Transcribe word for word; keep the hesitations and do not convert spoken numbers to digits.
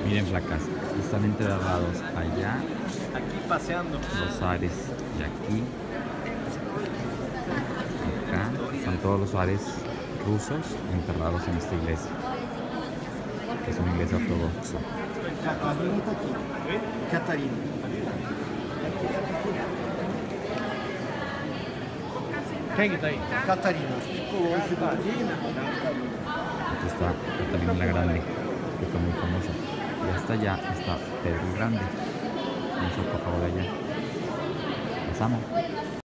Miren, flacas, están enterrados allá Aquí paseando. los zares y aquí, acá, están todos los zares rusos enterrados en esta iglesia, que es una iglesia ortodoxa. Catarina está aquí. Catarina. ¿Quién está ahí? Catarina. Catarina. Aquí está Catalina la Grande, que fue muy famosa. Y hasta allá está Pedro el Grande. Un sarcófago de allá. Pasamos.